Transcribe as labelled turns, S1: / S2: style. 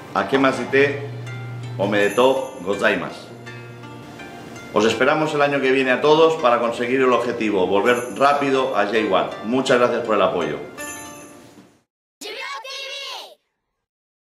S1: Akemazite omedetou gozaimasu. Os esperamos el año que viene a todos para conseguir el objetivo, volver rápido a J1. Muchas gracias por el apoyo.